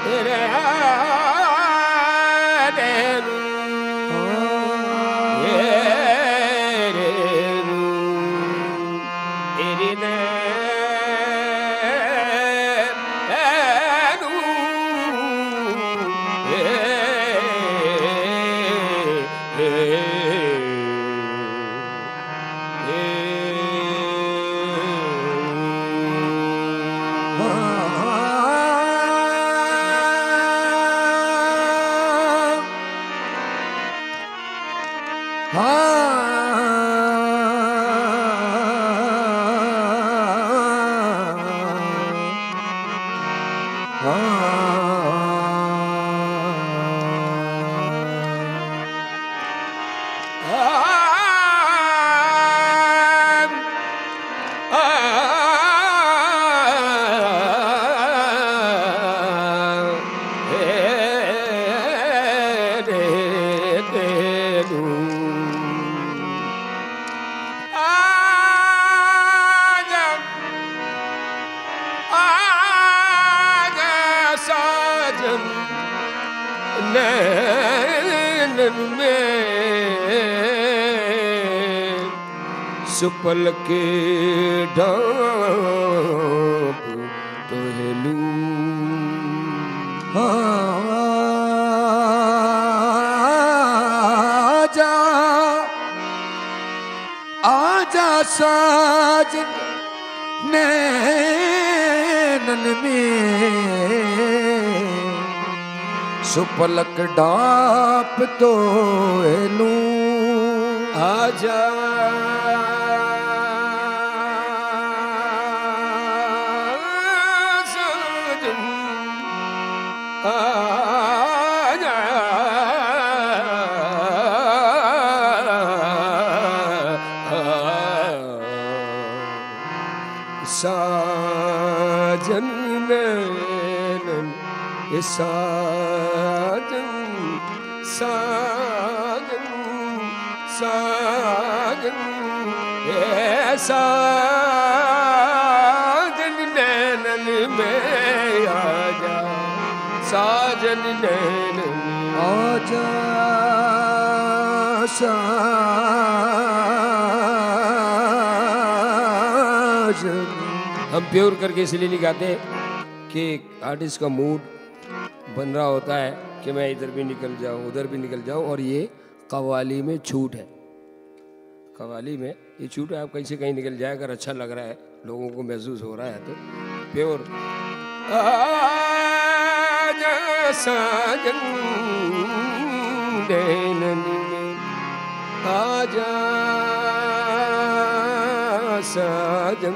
सुपल के ढाप टहलू आजा आजा साजन नैनन में सुपलक ढाप टहलू आजा साजन नैनन साजन साजन साजन साजन नैनन में आजा साजन नैनन आजा साजन। हम प्योर करके इसलिए नहीं गाते कि आर्टिस्ट का मूड बन रहा होता है कि मैं इधर भी निकल जाऊं उधर भी निकल जाऊं, और ये कव्वाली में छूट है। कव्वाली में ये छूट है, आप कहीं से कहीं निकल जाए, अगर अच्छा लग रहा है, लोगों को महसूस हो रहा है तो प्योर आजा साजन नैनन में आजा साजन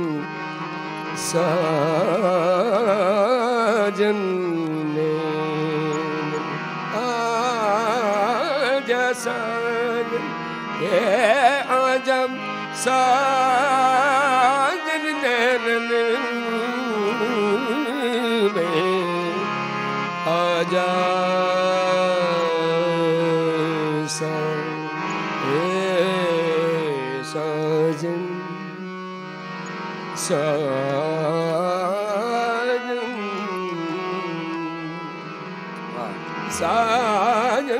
साजन नैनन आजा साजन आजा साजन नैनन में आजा साजन साजन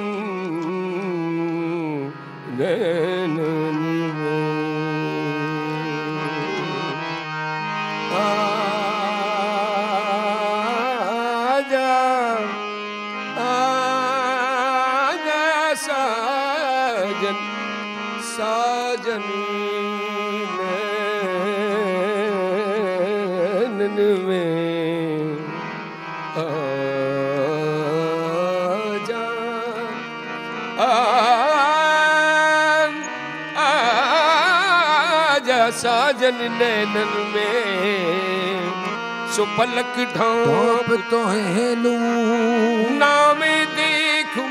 नैनन में आजा आजा साजन साजन नैनन में आजा आजा साजन नैनन में सुपलक ढाप तो है लू नाम देखूं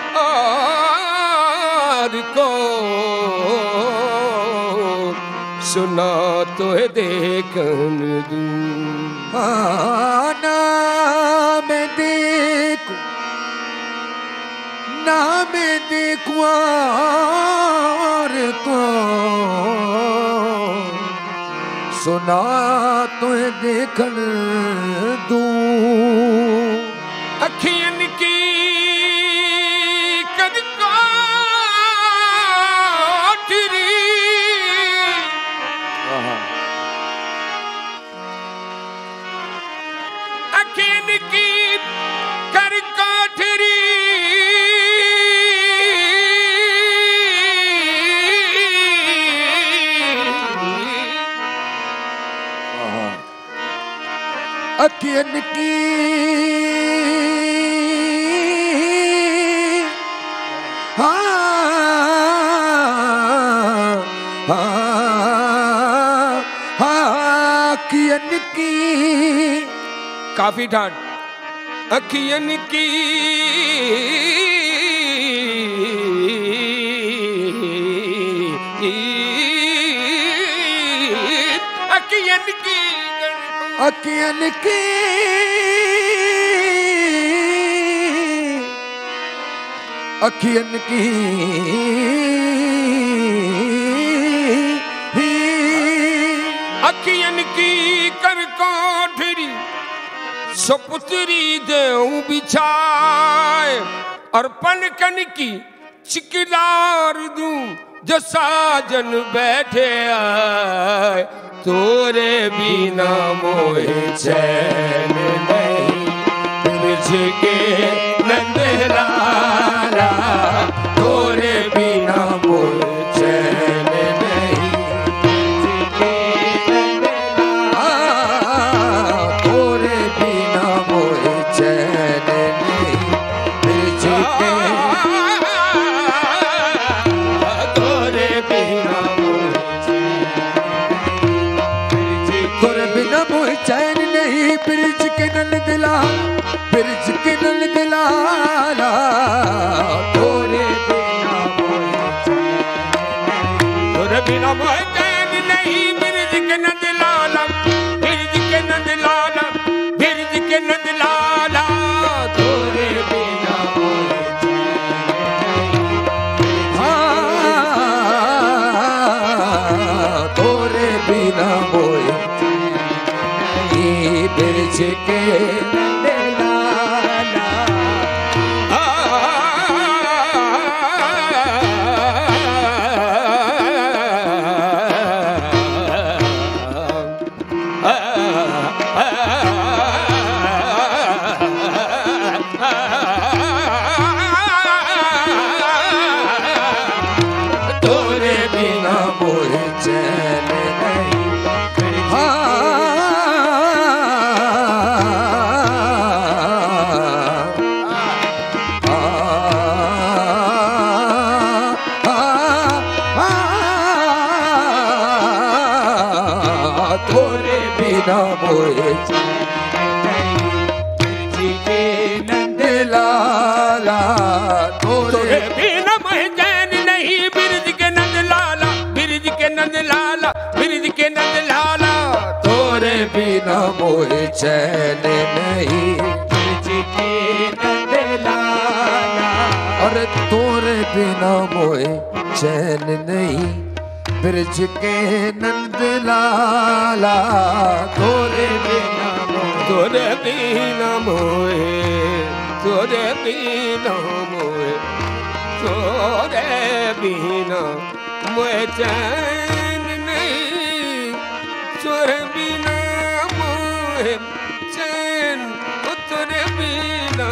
और को सुना तो है देखन दूं नाम देखूं नाम देखूं और को सुना तो देखन दूं अखियन की अखियन की काफी ठाट अखियन की अखियन की अखियन की अखियन की अखियन की कर कोठरी सपुतरी देऊं बिछाए और पनकन की चिकदार दूं जो साजन बैठे आए तोरे बिना मोहे चैन नहीं बिरज के नंदलाला तोरे बिना मोहे चैन नहीं तोरे बिना मोहे चैन नहीं बिरज के तोरे बिना तोरे बिना मोहे चैन नहीं बिरज के नल दिला बिरज के नल दिलाला तोरे बिना मोहे तोरे बिना मोहे चैन नहीं बिरज के नंद लाला बिरज के नंद लाला बिरज के नंद लाला तोरे बिना मोहे तोरे बिना मोहे बिरज के नंदलाला तोरे बिना मोहे चैन नहीं तोरे बिना मोहे के नंदलाला तोरे बिना मोहे चैन नहीं बिरज के नंद लाला बिरज के नंद लाला बिरज के नंद लाला तोरे बिना मोहे चैन नहीं बिरज के नंदलाला और तोरे बिना मोहे चैन नहीं बिरज के नंदलाला तोरे बिना तोरे बिना मोहे तोरे बिना मोहे तोरे बिना मोहे चैन नहीं तोरे बिना मोहे चैन तोरे बिना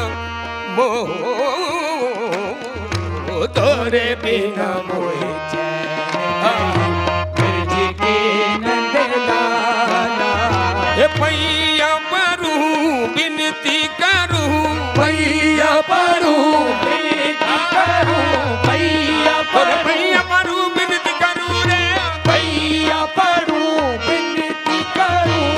तोरे बिना मोहे बिरज के नंदलाला पैया परूं बिनती करूं पैया परूं बिनती करूं पैया पैया परूं बिनती करूं रे पैया परूं बिनती करूं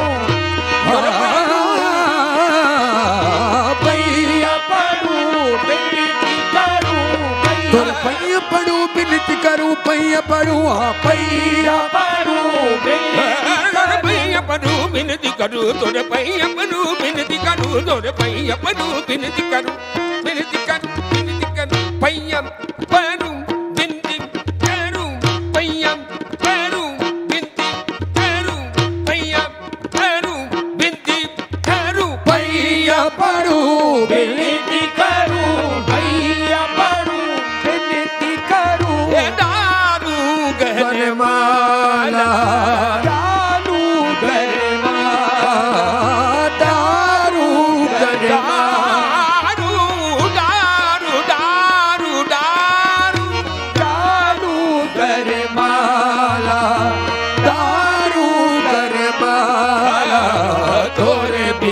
पैया परूं बिनती करूं तोर पैया परूं बिनती करूं पैया परूं पैया परूं पैया परूं बिनती करूं तोरे पैया परूं बिनती करूं तोरे पैया परूं बिनती करूं बिनती करूं बिनती करूं पैया परूं बिनती करूं पैया परूं बिनती करूं पैया परूं बिनती करूं पैया परूं बिनती करूं पैया परूं बिनती करूं दारू गहनमाला दारू गहनमाला दारू गहनमाला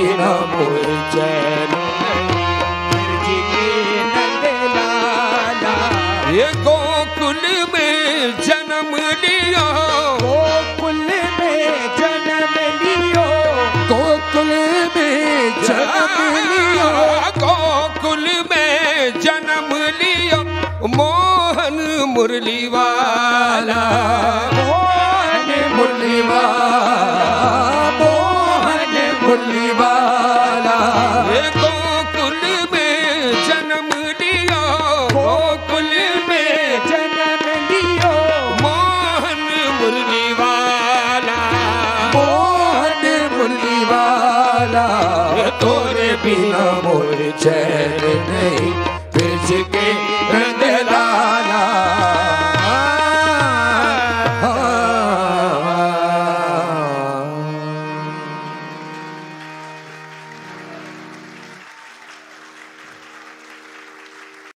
बिना मोर चैन बिरज के नंद लाला। ये गोकुल में जन्म लिया, गोकुल में जन्म लियो, गोकुल में जन्म लियो, गोकुल में जन्म लिया मोहन मुरली वाला, मोहन मुरली वाला, मोहन मुरली वाला। ये गोकुल में जन्म लिया, गोकुल में जन्म लियो, मोहन मुरली वाला, मोहन मुरली वाला। तोरे बिना मोर चैन नहीं बिरज के नंद